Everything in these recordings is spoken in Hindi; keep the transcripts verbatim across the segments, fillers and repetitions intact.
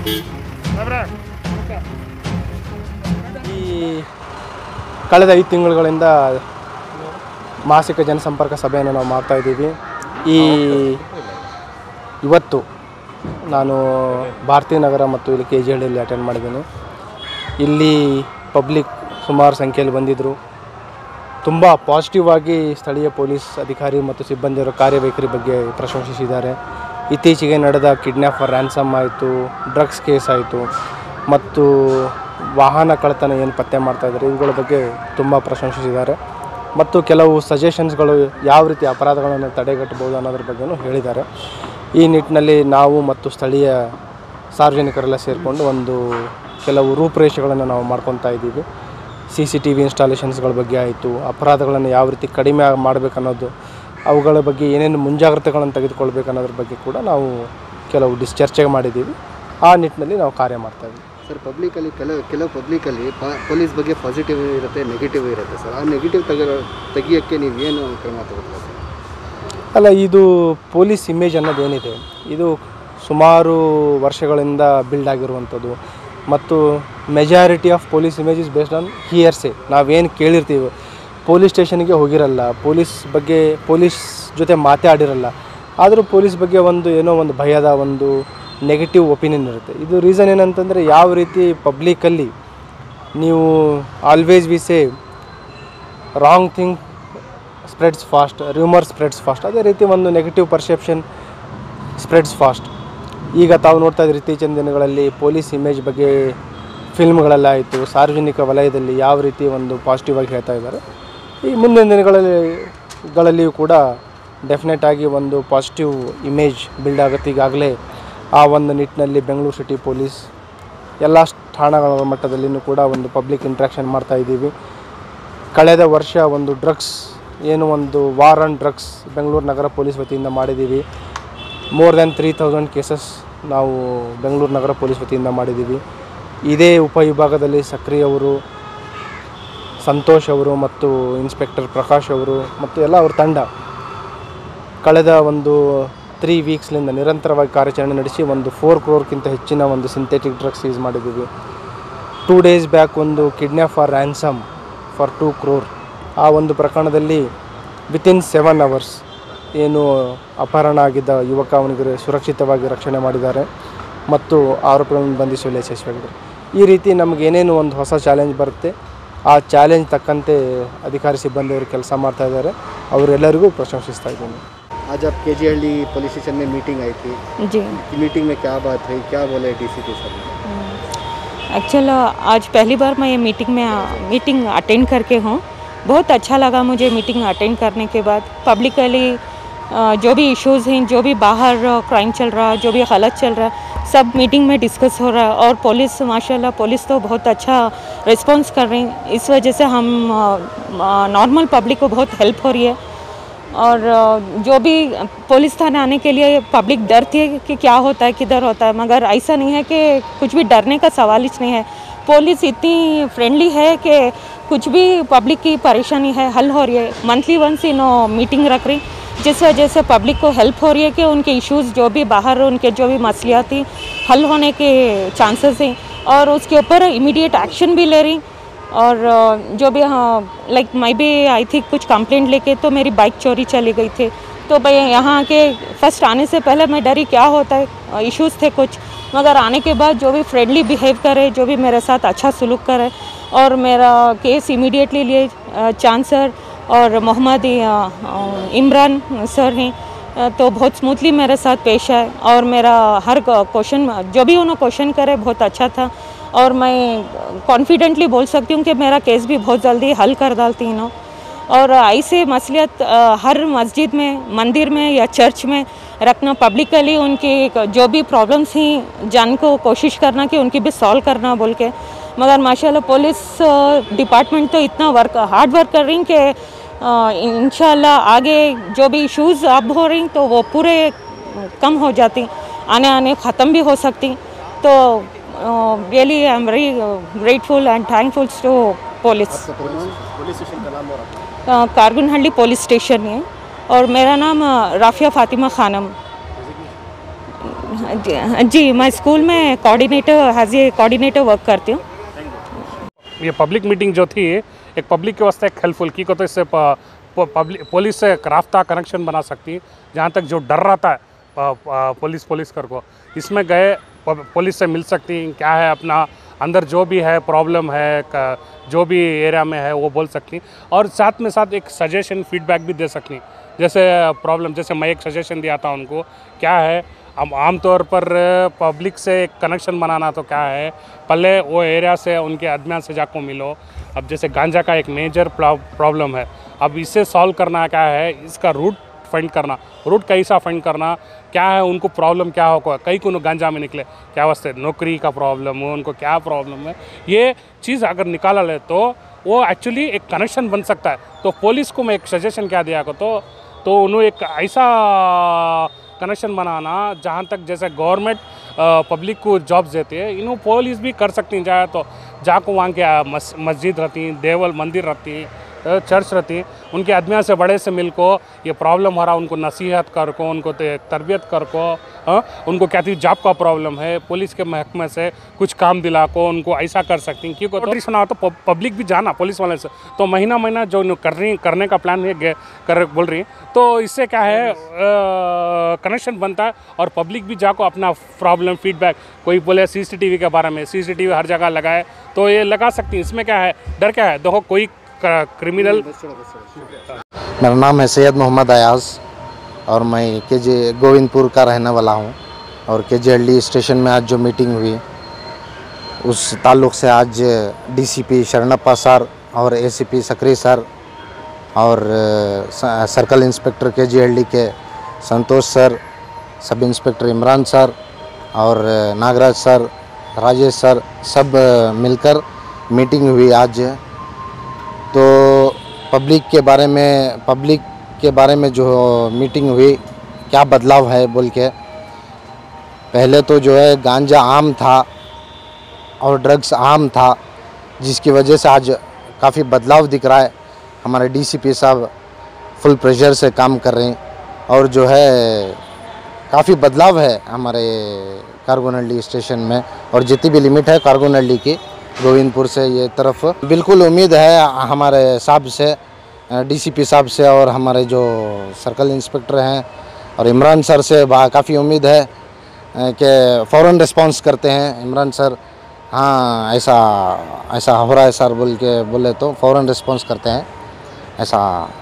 ಈ ಕಳೆದ ಐದು ತಿಂಗಳುಗಳಿಂದ ಮಾಸಿಕ ಜನಸಂಪರ್ಕ ಸಭೆಯನ್ನು ನಾವು ಮಾಡ್ತಾ ಇದ್ದೀವಿ. ಈ ಇವತ್ತು ನಾನು ಭಾರತೀಯ ನಗರ ಮತ್ತು ಇಲ್ಲಿ ಕೆ ಜಿ ಹಳ್ಳಿಯಲ್ಲಿ ಅಟೆಂಡ್ ಮಾಡಿದ್ದೀನಿ. ಇಲ್ಲಿ ಪಬ್ಲಿಕ್ ಸುಮಾರು ಸಂಖ್ಯೆಯಲ್ಲಿ ಬಂದಿದ್ದರು. ತುಂಬ ಪಾಸಿಟಿವ್ ಆಗಿ ಸ್ಥಳೀಯ ಪೊಲೀಸ್ ಅಧಿಕಾರಿ ಮತ್ತು ಸಿಬ್ಬಂದಿಯವರ ಕಾರ್ಯವೈಖರಿ ಬಗ್ಗೆ ಪ್ರಶಂಸಿಸಿದ್ದಾರೆ. ಇತ್ತೀಚೆಗೆ ನಡೆದ ಕಿಡ್ನ್ಯಾಪರ್ ರ್ಯಾನ್ಸಮ್ ಆಯಿತು, ಡ್ರಗ್ಸ್ ಕೇಸ್ ಆಯಿತು ಮತ್ತು ವಾಹನ ಕಳ್ಳತನ ಏನು ಪತ್ತೆ ಮಾಡ್ತಾಯಿದ್ದಾರೆ ಇವುಗಳ ಬಗ್ಗೆ ತುಂಬ ಪ್ರಶಂಸಿಸಿದ್ದಾರೆ. ಮತ್ತು ಕೆಲವು ಸಜೆಷನ್ಸ್ಗಳು ಯಾವ ರೀತಿ ಅಪರಾಧಗಳನ್ನು ತಡೆಗಟ್ಟಬಹುದು ಅನ್ನೋದ್ರ ಬಗ್ಗೆಯೂ ಹೇಳಿದ್ದಾರೆ. ಈ ನಿಟ್ಟಿನಲ್ಲಿ ನಾವು ಮತ್ತು ಸ್ಥಳೀಯ ಸಾರ್ವಜನಿಕರೆಲ್ಲ ಸೇರಿಕೊಂಡು ಒಂದು ಕೆಲವು ರೂಪುರೇಷೆಗಳನ್ನು ನಾವು ಮಾಡ್ಕೊತಾ ಇದ್ದೀವಿ. ಸಿ ಸಿ ಟಿ ವಿ ಇನ್ಸ್ಟಾಲೇಷನ್ಸ್ಗಳ ಬಗ್ಗೆ ಆಯಿತು, ಅಪರಾಧಗಳನ್ನು ಯಾವ ರೀತಿ ಕಡಿಮೆ ಮಾಡಬೇಕನ್ನೋದು, ಅವುಗಳ ಬಗ್ಗೆ ಏನೇನು ಮುಂಜಾಗ್ರತೆಗಳನ್ನು ತೆಗೆದುಕೊಳ್ಬೇಕು ಅನ್ನೋದ್ರ ಬಗ್ಗೆ ಕೂಡ ನಾವು ಕೆಲವು ಡಿಸ್ ಚರ್ಚೆ ಮಾಡಿದ್ದೀವಿ. ಆ ನಿಟ್ಟಿನಲ್ಲಿ ನಾವು ಕಾರ್ಯ ಮಾಡ್ತಾಯಿದ್ದೀವಿ. ಸರ್, ಪಬ್ಲಿಕಲ್ಲಿ ಕೆಲವು ಕೆಲವು ಪಬ್ಲಿಕಲ್ಲಿ ಪೊಲೀಸ್ ಬಗ್ಗೆ ಪಾಸಿಟಿವ್ ಇರುತ್ತೆ, ನೆಗೆಟಿವ್ ಇರುತ್ತೆ ಸರ್. ಆ ನೆಗೆಟಿವ್ ತೆಗಿರೋ ತೆಗಿಯೋಕ್ಕೆ ನೀವೇನು ಕ್ರಮ ತಗೋತೀರಾ ಸರ್? ಅಲ್ಲ, ಇದು ಪೊಲೀಸ್ ಇಮೇಜ್ ಅನ್ನೋದೇನಿದೆ ಇದು ಸುಮಾರು ವರ್ಷಗಳಿಂದ ಬಿಲ್ಡ್ ಆಗಿರುವಂಥದ್ದು ಮತ್ತು majority of police image is based on hearsay. ನಾವೇನು ಕೇಳಿರ್ತೀವಿ, ಪೊಲೀಸ್ ಸ್ಟೇಷನ್ಗೆ ಹೋಗಿರಲ್ಲ, ಪೊಲೀಸ್ ಬಗ್ಗೆ ಪೊಲೀಸ್ ಜೊತೆ ಮಾತಾಡಿರಲ್ಲ, ಆದರೂ ಪೊಲೀಸ್ ಬಗ್ಗೆ ಒಂದು ಏನೋ ಒಂದು ಭಯದ ಒಂದು ನೆಗೆಟಿವ್ ಒಪಿನಿಯನ್ ಇರುತ್ತೆ. ಇದು ರೀಸನ್ ಏನಂತಂದರೆ, ಯಾವ ರೀತಿ ಪಬ್ಲಿಕಲ್ಲಿ ನೀವು always we say wrong thing spreads fast, rumour spreads fast, ಅದೇ ರೀತಿ ಒಂದು ನೆಗೆಟಿವ್ ಪರ್ಸೆಪ್ಷನ್ ಸ್ಪ್ರೆಡ್ಸ್ ಫಾಸ್ಟ್. ಈಗ ತಾವು ನೋಡ್ತಾ ಇದ್ದೀರಿ ಇತ್ತೀಚಿನ ದಿನಗಳಲ್ಲಿ ಪೊಲೀಸ್ ಇಮೇಜ್ ಬಗ್ಗೆ ಫಿಲ್ಮ್ಗಳಲ್ಲಾಯಿತು, ಸಾರ್ವಜನಿಕ ವಲಯದಲ್ಲಿ ಯಾವ ರೀತಿ ಒಂದು ಪಾಸಿಟಿವ್ ಆಗಿ ಹೇಳ್ತಾ ಇದ್ದಾರೆ. ಈ ಮುಂದಿನ ದಿನಗಳಲ್ಲಿ ಗಳಲ್ಲಿಯೂ ಕೂಡ ಡೆಫಿನೆಟ್ ಆಗಿ ಒಂದು ಪಾಸಿಟಿವ್ ಇಮೇಜ್ ಬಿಲ್ಡ್ ಆಗುತ್ತೆ. ಈಗಾಗಲೇ ಆ ಒಂದು ನಿಟ್ಟಿನಲ್ಲಿ ಬೆಂಗಳೂರು ಸಿಟಿ ಪೊಲೀಸ್ ಎಲ್ಲ ಠಾಣಗಳ ಮಟ್ಟದಲ್ಲಿಯೂ ಕೂಡ ಒಂದು ಪಬ್ಲಿಕ್ ಇಂಟ್ರ್ಯಾಕ್ಷನ್ ಮಾಡ್ತಾ ಇದ್ದೀವಿ. ಕಳೆದ ವರ್ಷ ಒಂದು ಡ್ರಗ್ಸ್ ಏನು ಒಂದು ವಾರ್ ಆನ್ ಡ್ರಗ್ಸ್ ಬೆಂಗಳೂರು ನಗರ ಪೊಲೀಸ್ ವತಿಯಿಂದ ಮಾಡಿದ್ದೀವಿ. More than three thousand cases ನಾವು ಬೆಂಗಳೂರು ನಗರ ಪೊಲೀಸ್ ವತಿಯಿಂದ ಮಾಡಿದ್ದೀವಿ. ಇದೇ ಉಪವಿಭಾಗದಲ್ಲಿ ಸಕ್ರಿಯ ಅವರು, ಸಂತೋಷ್ ಅವರು ಮತ್ತು ಇನ್ಸ್ಪೆಕ್ಟರ್ ಪ್ರಕಾಶ್ ಅವರು ಮತ್ತು ಎಲ್ಲ ಅವ್ರ ತಂಡ ಕಳೆದ ಒಂದು ತ್ರೀ ವೀಕ್ಸ್ಲಿಂದ ನಿರಂತರವಾಗಿ ಕಾರ್ಯಾಚರಣೆ ನಡೆಸಿ ಒಂದು ಫೋರ್ ಕ್ರೋರ್ಗಿಂತ ಹೆಚ್ಚಿನ ಒಂದು ಸಿಂಥೆಟಿಕ್ ಡ್ರಗ್ಸ್ ಯೂಸ್ ಮಾಡಿದ್ದೀವಿ. ಟೂ ಡೇಸ್ ಬ್ಯಾಕ್ ಒಂದು kidnap for ransom for two crore ಆ ಒಂದು ಪ್ರಕರಣದಲ್ಲಿ ವಿತಿನ್ ಸೆವೆನ್ ಅವರ್ಸ್ ಏನು ಅಪಹರಣ ಆಗಿದ್ದ ಯುವಕ ಅವನಿಗೆ ಸುರಕ್ಷಿತವಾಗಿ ರಕ್ಷಣೆ ಮಾಡಿದ್ದಾರೆ ಮತ್ತು ಆರೋಪಿಗಳನ್ನು ಬಂಧಿಸುವಲ್ಲಿ ಯಶಸ್ವಿಯಾಗಿದ್ದಾರೆ. ಈ ರೀತಿ ನಮಗೆ ಏನೇನು ಒಂದು ಹೊಸ ಚಾಲೆಂಜ್ ಬರುತ್ತೆ, ಆ ಚಾಲೆಂಜ್ ತಕ್ಕಂತೆ ಅಧಿಕಾರಿ ಸಿಬ್ಬಂದಿಯವರು ಕೆಲಸ ಮಾಡ್ತಾ ಇದ್ದಾರೆ. ಅವರೆಲ್ಲರಿಗೂ ಪ್ರಶಂಸಿಸ್ತಾ ಇದ್ದೀನಿ. आज आप K G Halli police station में मीटिंग आई थी जी, मीटिंग में क्या बात हुई, क्या बोले D C P sir? Actual आज पहली बार मैं ये मीटिंग में मीटिंग अटेंड करके हूँ. बहुत अच्छा लगा मुझे मीटिंग अटेंड करने के बाद. पब्लिकली जो भी इश्यूज़ हैं, जो भी बाहर क्राइम चल रहा है, जो भी गलत चल रहा है, सब मीटिंग में डिस्कस हो रहा है. और पुलिस माशाल्लाह पुलिस तो बहुत अच्छा रिस्पॉन्स कर रही है. इस वजह से हम नॉर्मल पब्लिक को बहुत हेल्प हो रही है. और जो भी पुलिस थाने आने के लिए पब्लिक डरती है कि क्या होता है, किधर होता है, मगर ऐसा नहीं है कि कुछ भी डरने का सवाल ही नहीं है. पुलिस इतनी फ्रेंडली है कि कुछ भी पब्लिक की परेशानी है हल हो रही है. मंथली वंस इन मीटिंग रख रही, जिस वजह से पब्लिक को हेल्प हो रही है कि उनके इश्यूज़ जो भी बाहर उनके जो भी मसलियात थी हल होने के चांसेस हैं और उसके ऊपर इमीडिएट एक्शन भी ले रही. और जो भी हाँ लाइक मैं भी आई थी कुछ कंप्लेंट लेके, तो मेरी बाइक चोरी चली गई थी. तो भाई यहाँ के फर्स्ट आने से पहले मैं डरी क्या होता है, इश्यूज़ थे कुछ, मगर आने के बाद जो भी फ्रेंडली बिहेव करे, जो भी मेरे साथ अच्छा सलूक करे और मेरा केस इमीडिएटली लिए चांद सर और मोहम्मद इमरान सर हैं तो बहुत स्मूथली मेरे साथ पेश आए. और मेरा हर क्वेश्चन जो भी उन्होंने क्वेश्चन करे बहुत अच्छा था. और मैं कॉन्फिडेंटली बोल सकती हूँ कि मेरा केस भी बहुत जल्दी हल कर डालती हूँ. और ऐसे मसलियत हर मस्जिद में, मंदिर में या चर्च में रखना, पब्लिकली उनकी जो भी प्रॉब्लम्स हैं जान को कोशिश करना कि उनकी भी सॉल्व करना बोल के. मगर माशाल्लाह पुलिस डिपार्टमेंट तो इतना वर्क हार्ड वर्क कर रही कि इंशाल्लाह आगे जो भी इश्यूज़ अब हो रही तो वो पूरे कम हो जाती, आने आने ख़त्म भी हो सकती. तो really I am very grateful and thankful to police. Police station का नाम और कारगुनहल्ली पुलिस स्टेशन है और मेरा नाम राफिया फातिमा खानम. जी- जी मैं स्कूल में coordinator has a coordinator work करती हूँ। ये पब्लिक मीटिंग जो थी एक पब्लिक के वास्ते एक हेल्पफुल की को तो इससे प- प- पब्लिक पुलिस से रास्ता कनेक्शन बना सकती। जहाँ तक जो डर रहता है प- प- पुलिस पुलिस कर को इसमें गए प- पुलिस से मिल सकती, क्या है अपना अंदर जो भी है प्रॉब्लम है क- जो भी एरिया में है वो बोल सकती, और साथ में साथ एक सजेशन फीडबैक भी दे सकती। जैसे प्रॉब्लम, जैसे मैं एक सजेशन दिया था उनको, क्या है हम आमतौर पर पब्लिक से एक कनेक्शन बनाना तो क्या है, पहले वो एरिया से उनके आदमियों से जाको मिलो। अब जैसे गांजा का एक मेजर प्रॉब्लम है, अब इसे सॉल्व करना क्या है, इसका रूट फाइंड करना, रूट कैसा फाइंड करना, क्या है उनको प्रॉब्लम क्या होगा, कई को गांजा में निकले क्या वास्ते नौकरी का प्रॉब्लम हो, उनको क्या प्रॉब्लम है, ये चीज़ अगर निकाला ले तो वो एक्चुअली एक कनेक्शन बन सकता है। तो पुलिस को मैं एक सजेशन क्या दिया को तो तो उन्होंने एक ऐसा कनेक्शन बनाना जहाँ तक जैसे गवर्नमेंट पब्लिक को जॉब्स देते हैं, इन्हों पुलिस भी कर सकती हैं। जाए तो जाको वहाँ के मस, मस्जिद रहती, देवल मंदिर रहती, चर्च रहती, उनके आदमियों से बड़े से मिल को ये प्रॉब्लम हो रहा, उनको नसीहत कर को, उनको तरबियत कर को, हाँ उनको क्या थी जॉब का प्रॉब्लम है, पुलिस के महकमे से कुछ काम दिला को उनको ऐसा कर सकती हैं। क्योंकि तो सुना तो पब्लिक भी जाना पुलिस वाले से तो महीना महीना जो कर रही करने का प्लान है कर बोल रही, तो इससे क्या है कनेक्शन बनता है और पब्लिक भी जाको अपना प्रॉब्लम फीडबैक, कोई बोले सीसीटीवी के बारे में, सीसीटीवी हर जगह लगाए तो ये लगा सकती हैं। इसमें क्या है, डर क्या है, देखो कोई क्रिमिनल। मेरा नाम है सैयद मोहम्मद अयाज और मैं के जे गोविंदपुर का रहने वाला हूँ। और के जे एल डी स्टेशन में आज जो मीटिंग हुई उस ताल्लुक़ से आज डीसीपी शरणप्पा सर और एसीपी सक्री सर और सर्कल इंस्पेक्टर के J L D K Santosh sir, sub inspector Imran sir और नागराज सर, राजेश सर, सब मिलकर मीटिंग हुई आज। तो पब्लिक के बारे में पब्लिक के बारे में जो मीटिंग हुई, क्या बदलाव है बोल के, पहले तो जो है गांजा आम था और ड्रग्स आम था, जिसकी वजह से आज काफ़ी बदलाव दिख रहा है। हमारे डीसीपी साहब फुल प्रेशर से काम कर रहे हैं और जो है काफ़ी बदलाव है हमारे कारगोनल्डी स्टेशन में। और जितनी भी लिमिट है कारगोनल्डी की गोविंदपुर से ये तरफ, बिल्कुल उम्मीद है हमारे साहब से, डीसीपी साहब से और हमारे जो सर्कल इंस्पेक्टर हैं और इमरान सर से काफ़ी उम्मीद है कि फ़ौरन रिस्पांस करते हैं इमरान सर। हाँ ऐसा ऐसा हो रहा है सर बोल के बोले तो फ़ौरन रिस्पांस करते हैं ऐसा।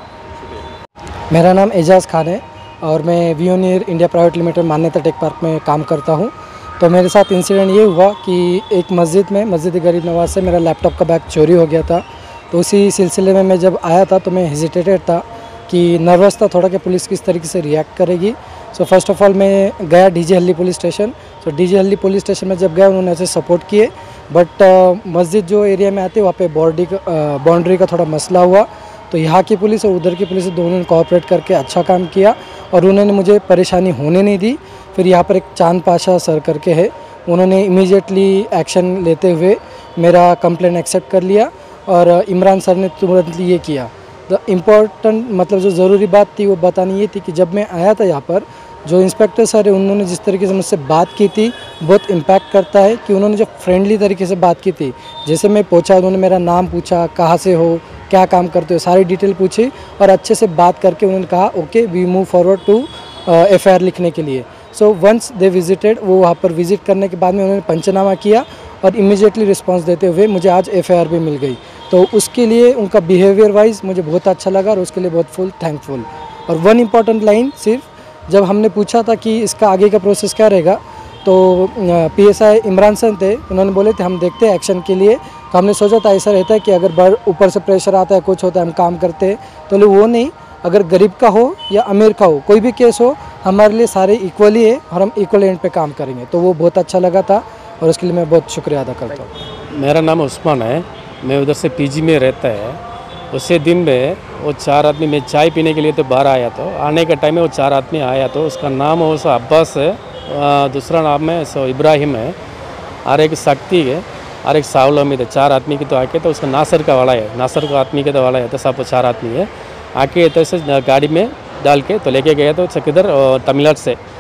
मेरा नाम एजाज़ खान है और मैं वियोनियर India private limited Manyata tech park में काम करता हूँ। तो मेरे साथ इंसिडेंट ये हुआ कि एक मस्जिद में, मस्जिद गरीब नवाज से मेरा लैपटॉप का बैग चोरी हो गया था। तो उसी सिलसिले में मैं जब आया था तो मैं हेजिटेटेड था कि नर्वस था थोड़ा कि पुलिस किस तरीके से रिएक्ट करेगी। सो फर्स्ट ऑफ ऑल मैं गया DJ Halli police station. So DJ Halli police station में जब गया उन्होंने ऐसे सपोर्ट किए, बट मस्जिद जो एरिया में आते वहाँ पे बॉर्डी बाउंड्री का थोड़ा मसला हुआ। तो यहाँ की पुलिस और उधर की पुलिस दोनों ने कोऑपरेट करके अच्छा काम किया और उन्होंने मुझे परेशानी होने नहीं दी। फिर यहाँ पर एक चांद पाशा सर करके है, उन्होंने इमीडिएटली एक्शन लेते हुए मेरा कंप्लेंट एक्सेप्ट कर लिया और इमरान सर ने तुरंत ये किया। द इम्पॉर्टेंट मतलब जो ज़रूरी बात थी वो बतानी ये थी कि जब मैं आया था यहाँ पर, जो इंस्पेक्टर सर है उन्होंने जिस तरीके से मुझसे बात की थी बहुत इम्पैक्ट करता है कि उन्होंने जो फ्रेंडली तरीके से बात की थी। जैसे मैं पूछा, उन्होंने मेरा नाम पूछा, कहाँ से हो, क्या काम करते हो, सारी डिटेल पूछी और अच्छे से बात करके उन्होंने कहा okay we move forward to F I R लिखने के लिए। सो वंस दे विजिटेड, वो वहाँ पर विजिट करने के बाद में उन्होंने पंचनामा किया और इमीडिएटली रिस्पांस देते हुए मुझे आज एफ आई आर भी मिल गई। तो उसके लिए उनका बिहेवियर वाइज मुझे बहुत अच्छा लगा और उसके लिए बहुत फुल थैंकफुल। और वन इम्पॉर्टेंट लाइन, सिर्फ जब हमने पूछा था कि इसका आगे का प्रोसेस क्या रहेगा तो P S I Imran sir थे, उन्होंने बोले थे हम देखते हैं एक्शन के लिए। तो हमने सोचा था ऐसा रहता है कि अगर बड़ ऊपर से प्रेशर आता है, कुछ होता है, हम काम करते हैं। तो लो वो नहीं, अगर गरीब का हो या अमीर का हो, कोई भी केस हो, हमारे लिए सारे इक्वली है और हम इक्वल एंड पे काम करेंगे। तो वो बहुत अच्छा लगा था और उसके लिए मैं बहुत शुक्रिया अदा करता हूँ। मेरा नाम उस्मान है, मैं उधर से पीजी में रहता है। उसे दिन में वो चार आदमी, मैं चाय पीने के लिए तो बाहर आया, तो आने के टाइम में वो चार आदमी आया। तो उसका नाम वो सो अब्बास है, दूसरा नाम है सो इब्राहिम है और एक शक्ति है और एक साउल अमीद है। चार आदमी की तो आके तो उसका नासर का वाला है, नासर का आदमी के तो वाला है, तो सब चार आदमी है। आके तो से गाड़ी में डाल के तो लेके गया तो किधर तमिलनाडु से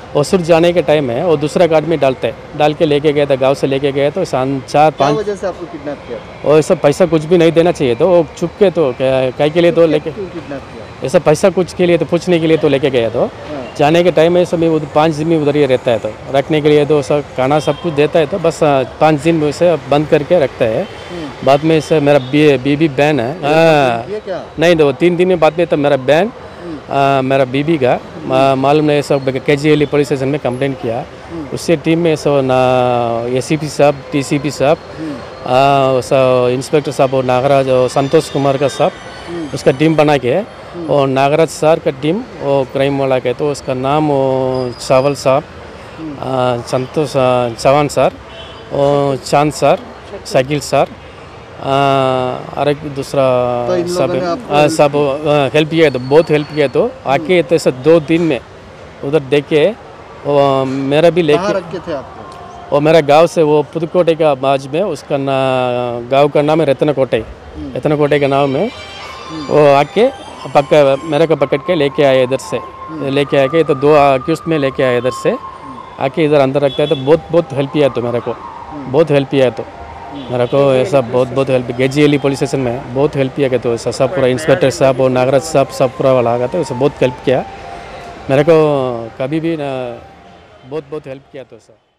ओसुर जाने के टाइम में वो दूसरा कार्ड में डालते डाल के लेके गए थे, गांव से लेके गए तो शाम चार क्या पाँच वजह से आपको किडनैप किया था? और ऐसा पैसा कुछ भी नहीं देना चाहिए तो वो चुप के तो कई के लिए तो लेके क्यों किडनैप किया? ऐसा पैसा कुछ के लिए तो पूछने के लिए तो लेके गया तो हाँ। जाने के टाइम में सब में पाँच दिन में उधर ही रहता है तो रखने के लिए तो सब खाना सब कुछ देता है तो बस पाँच दिन में उसे बंद करके रखता है। बाद में से मेरा बी बीबी बहन है हाँ, ये क्या? नहीं तो तीन दिन में बाद में तो मेरा बहन आ, मेरा बीबी का मा- मालूम नहीं सब K G L police station में कंप्लेंट किया। उससे टीम में सब ना ए सी पी साहब, टी सी पी साहब, आ, सब इंस्पेक्टर साहब और नागराज और संतोष कुमार का साहब उसका टीम बना के और नागराज सर का टीम और क्राइम वाला के तो उसका नाम वो चावल साहब, आ, संतोष आ, चौहान सर और चांद सर, शकील सर आ, और एक दूसरा तो इन सब लोगों ने आपको आ, सब हेल्प किया तो बहुत हेल्प किया तो आके तो ऐसे दो दिन में उधर देख के वो मेरा भी कहाँ लेके रखे थे आपको? और मेरा गांव से वो पुदुकोटे का बाज में उसका ना गांव का नाम है रत्नकोटे, रत्नकोटे के नाम में वो आके पक्का मेरे को पकड़ के लेके आए इधर से, लेके आके तो दो अक्यूज में लेके आए इधर से आके इधर अंदर रखता है तो बहुत बहुत हेल्प किया तो मेरे को बहुत हेल्प किया तो मेरे को ऐसा बहुत बहुत हेल्प के जी एल पुलिस स्टेशन में बहुत हेल्प किया तो ऐसा सब पूरा इंस्पेक्टर साहब और नागराज साहब सब पूरा वाला आ गया तो ऐसा बहुत हेल्प किया मेरे को कभी भी ना बहुत बहुत हेल्प किया तो सर।